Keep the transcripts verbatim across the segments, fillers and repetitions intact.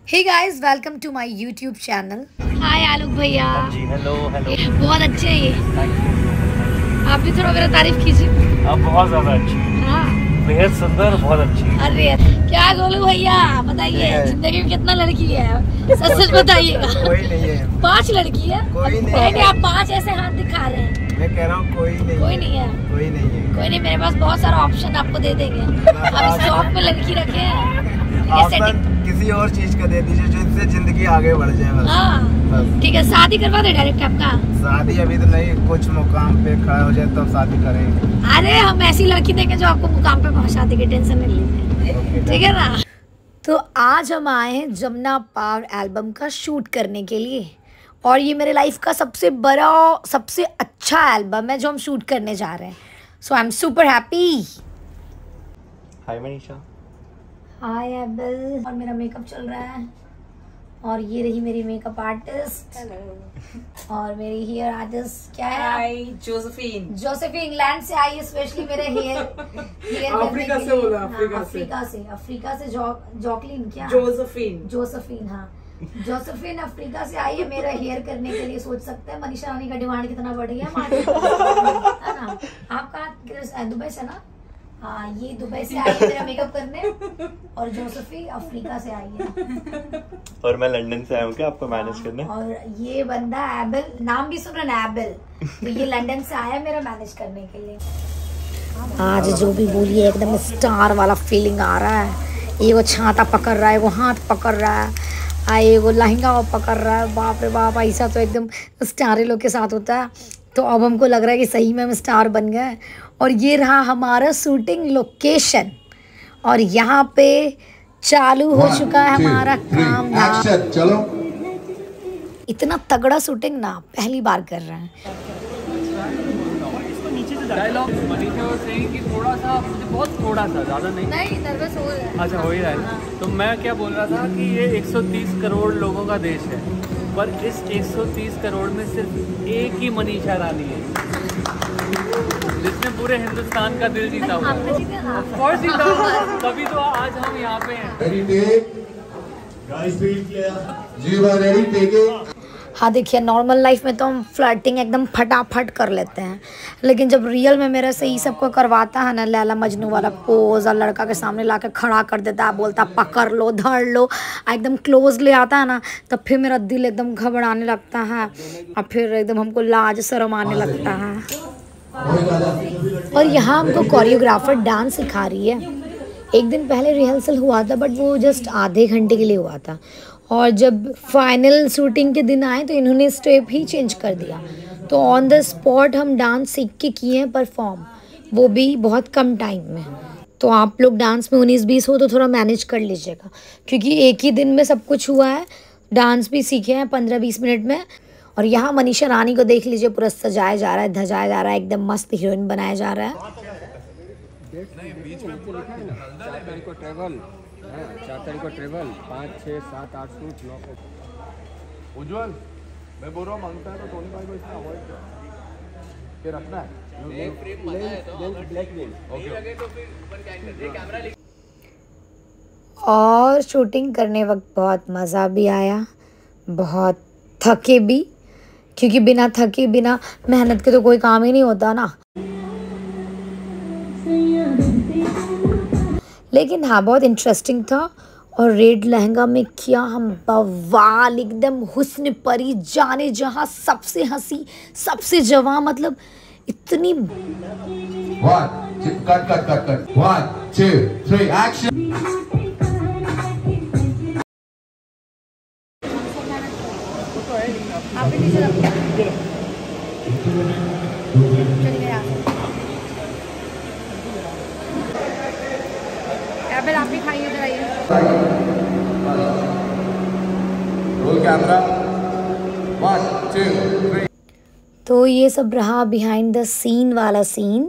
Hey guys, welcome to my YouTube channel. Hi Alok भैया। जी hello hello. बहुत अच्छे हैं ये। Thank you. आप भी थोड़ा मेरा तारीफ कीजिए। आप बहुत ज़्यादा अच्छी, हाँ बेहद सुंदर, बहुत अच्छी। अरे क्या बोलूं भैया, बताइए जिंदगी में कितना लड़की है, सच सच बताइएगा। कोई नहीं है। पांच लड़की है। कोई नहीं है। है। आप पांच ऐसे हाथ दिखा रहे हैं। मैं कह रहा हूँ कोई नहीं कोई नहीं है। कोई नहीं है। कोई नहीं, मेरे पास बहुत सारा ऑप्शन आपको दे देंगे। हम स्टॉक में लड़की रखे हैं। ऑप्शन किसी और चीज का दे दीजिए जिससे जिंदगी आगे बढ़ जाए बस। हाँ ठीक है, शादी करवा दे डायरेक्ट आपका। शादी अभी तो नहीं, कुछ मुकाम पे खड़ा हो जाए तब तो शादी करेंगे। अरे हम ऐसी लड़की देंगे जो आपको मुकाम पे पहुंचा देगी, टेंशन नहीं लीजिए, ठीक है ना। तो आज हम आए हैं जमुना पार एल्बम का शूट करने के लिए, और ये मेरे लाइफ का सबसे बड़ा सबसे अच्छा एल्बम है जो हम शूट करने जा रहे हैं। So I am super happy. Hi Manisha. Hi Abel. और मेरा मेकअप चल रहा है, और ये रही मेरी मेकअप आर्टिस्ट। हेलो। और मेरी हेयर आर्टिस्ट क्या है? हाय जोसेफिन। जोसेफिन इंग्लैंड से आई है स्पेशली मेरे हेयर हेयर अफ्रीका से बोला। अफ्रीका से अफ्रीका से अफ्रीका से जॉकलिन क्या जोसेफिन जोसेफिन हाँ जोसेफिन अफ्रीका से आई है मेरा हेयर करने के लिए। सोच सकते हैं मनीषा रानी का डिमांड कितना बढ़ गया है ना। आप कहाँ? दुबई से ना। हाँ, ये दुबई से आई है मेरा मेकअप करने, और जोसेफी अफ्रीका से आई है। और मैं लंदन से आया हूँ क्या आपको मैनेज करने। और ये बंदा एबल, नाम भी सुन रहे ना एबल, तो ये लंदन से आया मेरा मैनेज करने के लिए। आज जो भी बोलिए एकदम स्टार वाला फीलिंग आ रहा है। ये वो छाता पकड़ रहा है, वो हाथ पकड़ रहा है, आए वो लहंगा वो पकड़ रहा है। बाप रे बाप, ऐसा तो एकदम स्टार लोग के साथ होता है। तो अब हमको लग रहा है कि सही में हम स्टार बन गए। और ये रहा हमारा शूटिंग लोकेशन, और यहाँ पे चालू हो चुका है हमारा काम धाम। चलो। इतना तगड़ा शूटिंग ना पहली बार कर रहे हैं। डायलॉग मनीषा वो सेइंग कि थोड़ा सा मुझे बहुत थोड़ा सा, ज़्यादा नहीं। नहीं, नर्वस हो रहा है। अच्छा, हो ही रहा है। तो मैं क्या बोल रहा था कि ये एक सौ तीस करोड़ लोगों का देश है, पर इस एक सौ तीस करोड़ में सिर्फ एक ही मनीषा रानी है जिसने पूरे हिंदुस्तान का दिल जीता हुआ है। ऑफ कोर्स जीता हुआ, तभी तो आज हम यहाँ पे हैं। हाँ देखिए, नॉर्मल लाइफ में तो हम फ्लर्टिंग एकदम फटाफट कर लेते हैं, लेकिन जब रियल में मेरे से ये सबको करवाता है ना, लैला मजनू वाला पोज, और लड़का के सामने लाके खड़ा कर देता है, बोलता पकड़ लो धर लो, एकदम क्लोज ले आता है ना, तब फिर मेरा दिल एकदम घबराने लगता है, और फिर एकदम हमको लाज शर्म आने लगता है। और यहाँ हमको कोरियोग्राफर डांस सिखा रही है। एक दिन पहले रिहर्सल हुआ था, बट वो जस्ट आधे घंटे के लिए हुआ था, और जब फाइनल शूटिंग के दिन आए तो इन्होंने स्टेप ही चेंज कर दिया। तो ऑन द स्पॉट हम डांस सीख के किए हैं परफॉर्म, वो भी बहुत कम टाइम में। तो आप लोग डांस में उन्नीस बीस हो तो थोड़ा मैनेज कर लीजिएगा, क्योंकि एक ही दिन में सब कुछ हुआ है। डांस भी सीखे हैं पंद्रह बीस मिनट में। और यहाँ मनीषा रानी को देख लीजिए, पूरा सजाया जा रहा है, धजाया जा रहा है, एकदम मस्त हीरोइन बनाया जा रहा है। चार तारीख को ट्रेवल, पाँच छः सात आठ सूट नौ। उज्जवल, मैं बोल रहा हूँ मांगता है तो टोनी भाई को इसमें अवॉइड कर के रखना है। और शूटिंग करने वक्त बहुत मज़ा भी आया, बहुत थके भी, क्योंकि बिना थके बिना मेहनत के तो कोई काम ही नहीं होता ना। लेकिन हाँ, बहुत इंटरेस्टिंग था। और रेड लहंगा में किया हम बवाल, एकदम हुस्न परी जाने जहाँ, सबसे हंसी सबसे जवां, मतलब इतनी। One, two, cut, cut, cut, cut. One, two, three, action. आप भी नीचे रखिए। चलिए एबल, आप भी खाइए, इधर आइए। Roll camera. One, two, three. तो ये सब रहा बिहाइंड द सीन वाला सीन।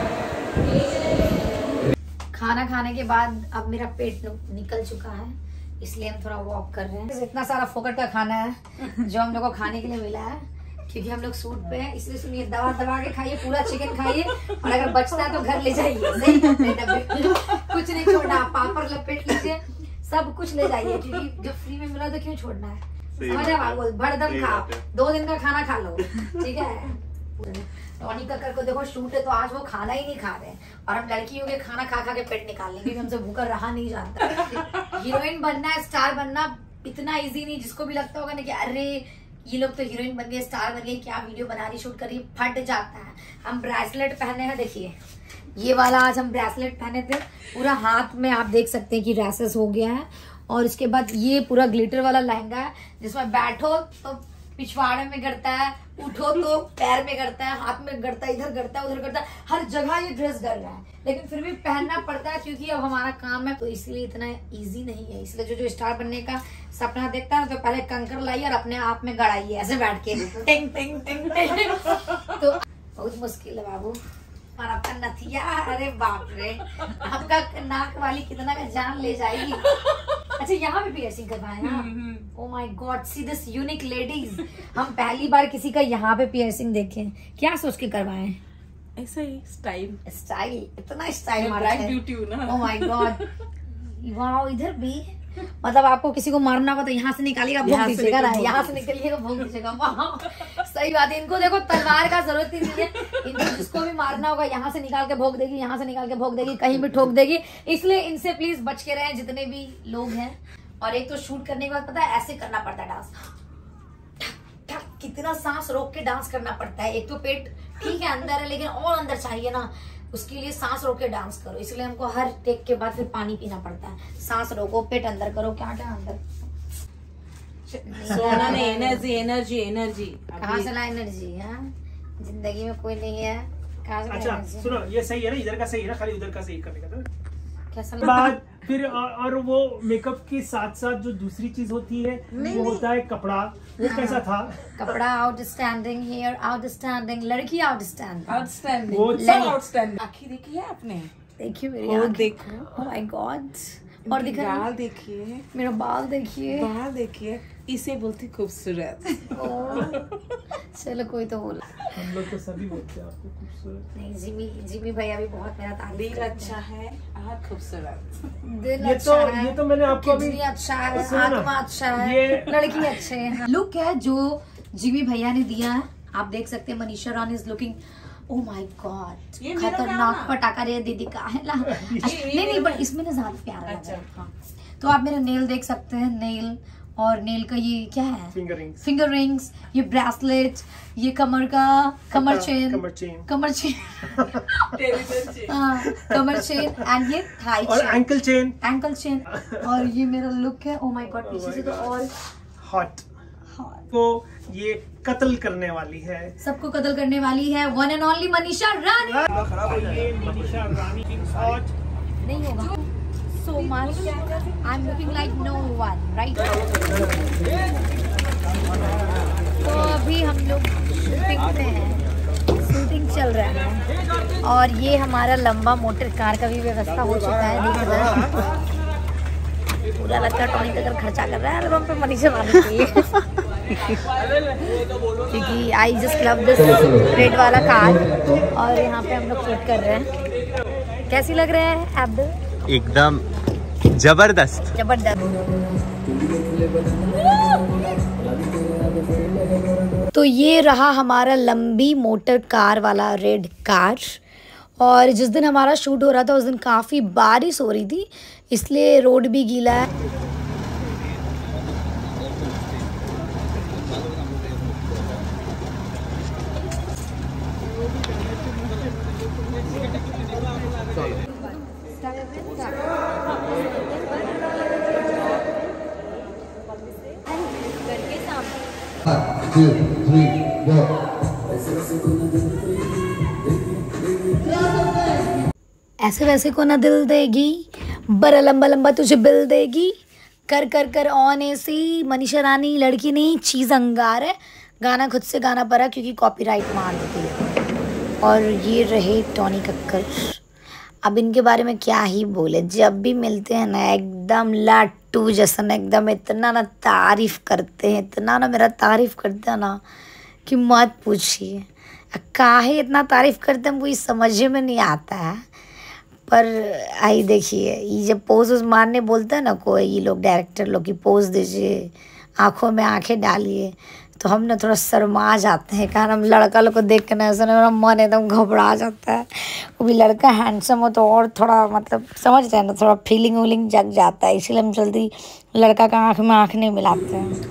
खाना खाने के बाद अब मेरा पेट निकल चुका है, इसलिए हम थोड़ा वॉक कर रहे हैं। इतना सारा फोकट का खाना है जो हम लोग को खाने के लिए मिला है, क्योंकि हम लोग सूट पे हैं। इसलिए सुनिए, दबा दबा के खाइए, पूरा चिकन खाइए, और अगर बचता है तो घर ले जाइए। नहीं कुछ नहीं छोड़ना, पापड़ लपेट लीजिए, सब कुछ ले जाइए, क्योंकि जब फ्री में मिला तो क्यों छोड़ना है। समझ बाबू, भरदम खा, दो दिन का खाना खा लो, ठीक है। टॉनी कक्कर को देखो शूट है तो आज वो खाना ही नहीं खा रहे हैं, और हम लड़कियों के खाना खा खा के पेट निकाल लेंगे, क्योंकि हमसे भूखा रहा नहीं जाता। हीरोइन बनना, स्टार बनना इतना इजी नहीं। जिसको भी लगता होगा ना कि अरे ये लोग तो हीरोइन बन गए, स्टार बन गए, क्या वीडियो बना रही, शूट करी, फट जाता है। हम ब्रेसलेट पहने हैं, देखिए ये वाला आज हम ब्रेसलेट पहने थे, पूरा हाथ में आप देख सकते हैं कि रैसेस हो गया है। और इसके बाद ये पूरा ग्लिटर वाला लहंगा है, जिसमें बैठो तो पिछवाड़े में गड़ता है, उठो तो पैर में गड़ता है, हाथ में गड़ता है, इधर गड़ता है, उधर गड़ता है, हर जगह ये ड्रेस गड़ रहा है, लेकिन फिर भी पहनना पड़ता है क्योंकि अब हमारा काम है, तो इसलिए इतना इजी नहीं है। इसलिए जो जो स्टार बनने का सपना देखता है तो पहले कंकर लाइए और अपने आप में गड़ाइए ऐसे बैठ के, टिंग टिंग टिंग टिंग। तो बहुत मुश्किल है बाबू। और आपका नथिया, अरे बाप रे, आपका नाक वाली कितना का जान ले जाएगी। अच्छा, यहाँ पे पियर्सिंग करवाए हैं। Oh my god, see this unique ladies. हम पहली बार किसी का यहाँ पे पियर्सिंग देखे। क्या सोच के करवाए? ऐसा ही स्टाइल स्टाइल, इतना स्टाइल मारा है। ब्यूटी ना। ओह माय गॉड, वाओ, इधर भी मतलब आपको किसी को मारना होगा तो यहाँ से निकालिएगा, भोग दीजिएगा ना, यहाँ से निकलिएगा, भोग दीजिएगा। सही बात है। इनको देखो तलवार का जरूरत ही नहीं है, इनको जिसको भी मारना होगा यहाँ से निकाल के भोग देगी, यहाँ से निकाल के भोग देगी, कहीं भी ठोक देगी। इसलिए इनसे प्लीज बच के रहें जितने भी लोग हैं। और एक तो शूट करने के बाद पता है ऐसे करना पड़ता है डांस, कितना सांस रोक के डांस करना पड़ता है। एक तो पेट ठीक है अंदर है, लेकिन और अंदर चाहिए ना, उसके लिए सांस रोक के डांस करो। इसलिए हमको हर टेक के बाद फिर पानी पीना पड़ता है। सांस रोको, पेट अंदर करो, क्या क्या अंदर। सोना ने एनर्जी एनर्जी एनर्जी कहाँ से ला एनर्जी? हाँ, जिंदगी में कोई नहीं है, कहाँ से? अच्छा सुनो, ये सही है ना, इधर का सही है ना, खाली उधर का सही करने का था। कैसा बाद फिर और, और वो मेकअप के साथ साथ जो दूसरी चीज होती है वो होता है कपड़ा, वो कैसा था? कपड़ा आउटस्टैंडिंग, हेयर आउटस्टैंडिंग, लड़की आउटस्टैंडिंग, आउटस्टैंडिंग, वो सब आउटस्टैंडिंग। आँखें देखी है आपने? देखिए मेरी और आँखें, देखो, ओह माय गॉड। और दिखा बाल देखिए, मेरा बाल देखिए, बाल देखिए, इसे बोलते खूबसूरत। चलो कोई तो बोला, हम लोग तो सभी बोलते हैं आपको खूबसूरत। नहीं, जिमी जिमी भैया भी बहुत मेरा तारीफ दिल करते हैं। अच्छा है और खूबसूरत। दिल ये अच्छा तो है, ये तो मैंने आपको अभी किडनी अच्छा है, सुनो ना, आत्मा अच्छा है, ये लड़की अच्छे है। लुक है जो जिमी भैया ने दिया है, आप देख सकते हैं। Manisha Rani is looking, oh my god, ये मेरा खतरनाक गाना। पटाखा रे दीदी का है ना। नहीं नहीं, पर इसमें ना ज्यादा प्यारा लग अच्छा, रहा है। हाँ। तो आप मेरा नेल देख सकते हैं, नेल और नेल का ये क्या है, फिंगर रिंग्स, फिंगर रिंग्स, ये ब्रेसलेट, ये कमर का कमर चेन, कमर चेन, कमर चेन, हाँ, कमर चेन, एंड ये थाई और chain, ankle chain, ankle chain. और ये मेरा लुक है, ओह माय गॉड, पीछे से तो और हॉट हाँ, को ये कत्ल करने वाली है। सबको कत्ल करने वाली है, one and only Manisha Rani. ये मनीषा रानी की हॉट नहीं होगा so much, I'm looking like no one, right? तो अभी हम लोग शूटिंग पे हैं, शूटिंग चल रहा है, और ये हमारा लंबा मोटर कार का भी व्यवस्था हो चुका है। देख रहे हैं, पूरा लगता है टॉनी का खर्चा कर रहा है एल्बम पे मनीषा रानी के लिए, क्योंकि I just love this red वाला कार। और यहाँ पे हम लोग शूट कर रहे हैं। कैसी लग रहे हैं अब्दुल? एकदम जबरदस्त। जबरदस्त। तो ये रहा हमारा लंबी मोटर कार वाला रेड कार। और जिस दिन हमारा शूट हो रहा था उस दिन काफ़ी बारिश हो रही थी, इसलिए रोड भी गीला है। Two, three, go. ऐसे वैसे को ना दिल देगी, बड़ा लंबा लंबा तुझे बिल देगी, कर कर कर ऑन एसी, मनीषा रानी लड़की नहीं चीज़ अंगार है। गाना खुद से गाना पड़ा क्योंकि कॉपीराइट मार देती है। और ये रहे टॉनी कक्कर। अब इनके बारे में क्या ही बोले, जब भी मिलते हैं ना एकदम लट लट्टू जैसा एकदम, इतना ना तारीफ करते हैं, इतना ना मेरा तारीफ करते हैं ना कि मत पूछिए। काहे इतना तारीफ करते हैं हमको ये समझ में नहीं आता है। पर आई देखिए, ये जब पोज उस मारने बोलते हैं ना कोई, ये लोग डायरेक्टर लोग की पोज दीजिए, आँखों में आंखें डालिए, तो हम ना थोड़ा शर्मा जाते हैं। कारण हम लड़का लोग को देख के ना ऐसा मेरा मन एकदम घबरा जाता है। वो भी लड़का हैंडसम हो तो और थोड़ा मतलब समझ रहे हैं ना, थोड़ा फीलिंग वीलिंग जग जाता है। इसीलिए हम जल्दी लड़का का आँख में आँख नहीं मिलाते हैं।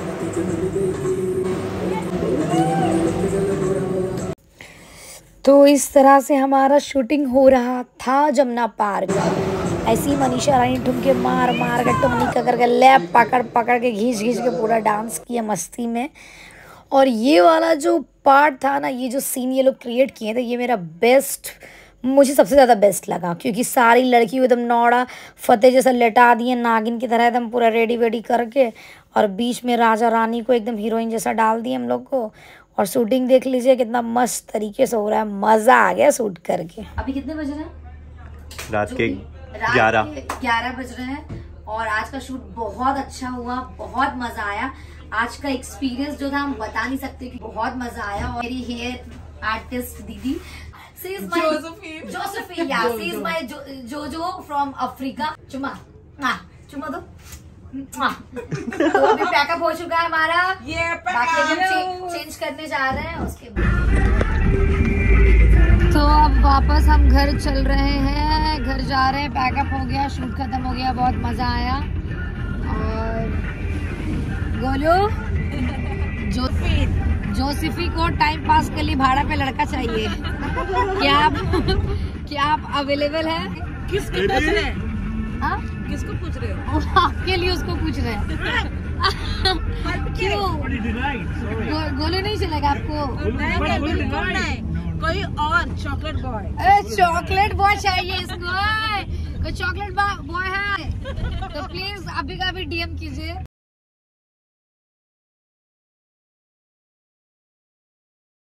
तो इस तरह से हमारा शूटिंग हो रहा था जमुना पार्क। ऐसी मनीषा रानी ठुमके मार मार के टोनी का करके लैप पकड़ पकड़ के घींच घींच के पूरा डांस किया मस्ती में। और ये वाला जो पार्ट था ना, ये जो सीन ये लोग क्रिएट किए थे, ये मेरा बेस्ट, मुझे सबसे ज़्यादा बेस्ट लगा। क्योंकि सारी लड़की एकदम नौड़ा फतेह जैसा लेटा दिए नागिन की तरह एकदम पूरा रेडी वेडी करके, और बीच में राजा रानी को एकदम हीरोइन जैसा डाल दिए हम लोग को। और शूटिंग देख लीजिए कितना मस्त तरीके से हो रहा है, मज़ा आ गया शूट करके। अभी कितने बज रहे हैं? रात के ग्यारह ग्यारह बज रहे हैं। और आज का शूट बहुत अच्छा हुआ, बहुत मज़ा आया। आज का एक्सपीरियंस जो था हम बता नहीं सकते कि बहुत मज़ा आया। और मेरी हेयर आर्टिस्ट दीदी जोसेफिन जोसेफिन या she is my Jojo from Africa. चुमा चुमा दो। तो अभी पैकअप हो चुका है हमारा, ये बाकी हम चेंज करने जा रहे हैं उसके बाद। तो अब वापस हम घर चल रहे हैं, घर जा रहे हैं। पैकअप हो गया, शूट खत्म हो गया, बहुत मजा आया। और गोलू जोसेफी जोसेफी को टाइम पास के लिए भाड़ा पे लड़का चाहिए। क्या आप क्या आप अवेलेबल है? किसको पूछ रहे हैं? हाँ? किसको पूछ रहे हो? आपके लिए उसको पूछ रहे हैं। क्यों? गो, गोलू नहीं चलेगा आपको? नहीं नहीं बिल्कुल नहीं, कोई और चॉकलेट बॉय। चॉकलेट बॉय चाहिए इसको। कोई चॉकलेट बॉय है तो प्लीज अभी का अभी डीएम कीजिए।